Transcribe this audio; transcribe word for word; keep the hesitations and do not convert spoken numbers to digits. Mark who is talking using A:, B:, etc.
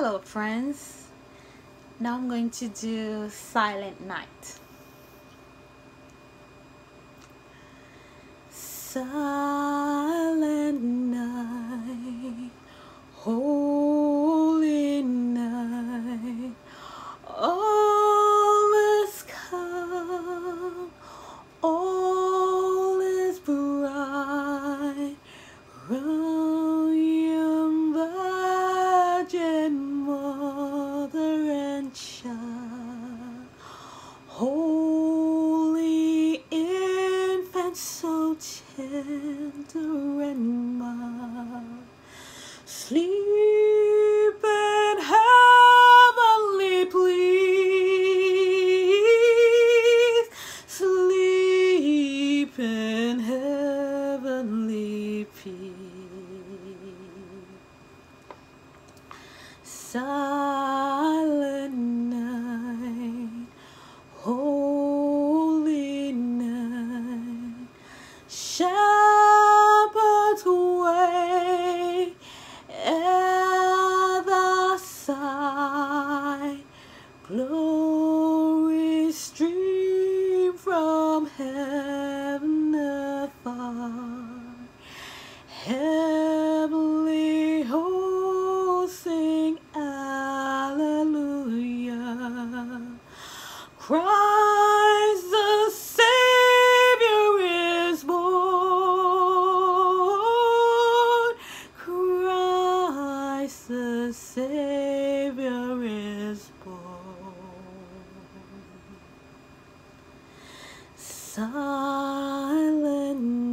A: Hello friends, now I'm going to do Silent Night. Silent night, holy night, all is calm, all is bright, round young virgin mother and child, holy infant, so tender and mild, sleep in heavenly peace, sleep in heavenly peace. Silent night, holy night, shepherds wait at the side, glory stream from heaven afar, heavenly hosts sing Alleluia. Christ the Savior is born, Christ the Savior is born. Silent